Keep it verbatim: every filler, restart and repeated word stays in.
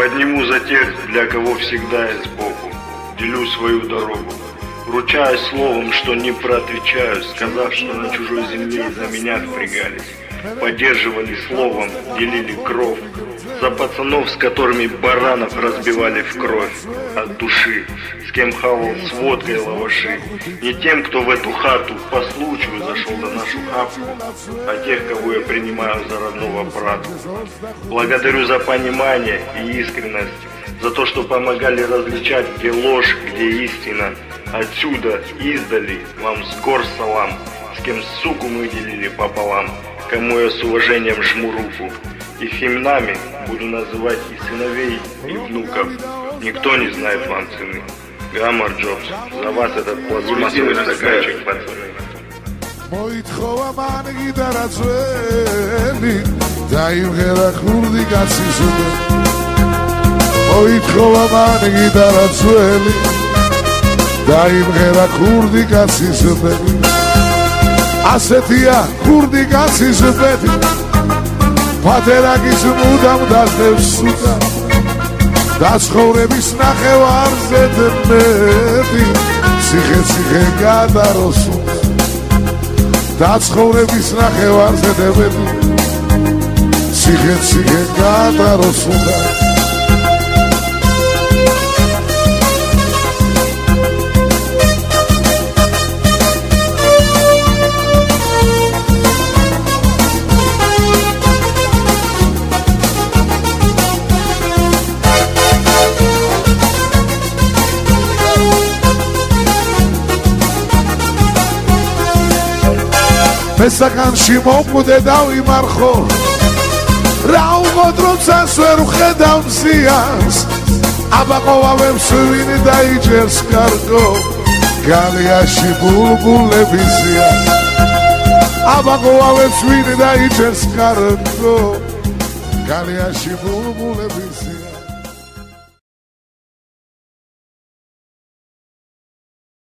Подниму за тех, для кого всегда я сбоку. Делю свою дорогу. Ручаюсь словом, что не проотвечаю, сказав, что на чужой земле за меня впрягались. Поддерживали словом, делили кровь. За пацанов, с которыми баранов разбивали в кровь. От души, с кем хавал с водкой лаваши. Не тем, кто в эту хату по случаю зашел на нашу хапку, а тех, кого я принимаю за родного брата. Благодарю за понимание и искренность, за то, что помогали различать, где ложь, где истина. Отсюда, издали, вам с гор салам, с кем суку мы делили пополам, кому я с уважением жму руку. Их именами буду называть и сыновей, и внуков. Никто не знает вам цены. Гаммар Джобс, за вас этот пластмассовый стаканчик, пацаны. დაიმღერა ქურდი კაცის ბედი ასეთია ქურდი კაცის ბედი ფათერაკის მუდამ დასდევს სუდა და ცხოვრების ნახევარზე დმები ციხე-ციხე გადაროს და ცხოვრების ნახევარზე დმები ციხე-ციხე გადაროს მესაკანში მომკვდე დავიმარხო რა უღოდ როცას ვერ ვხედავ მზიანს აბაყოვავებს ვინ დაიჭერს კარგო გალიაში ბულბულები ზიან აბაყოვავებს ვინ დაიჭერს კარგო გალიაში ბულბულები ზიან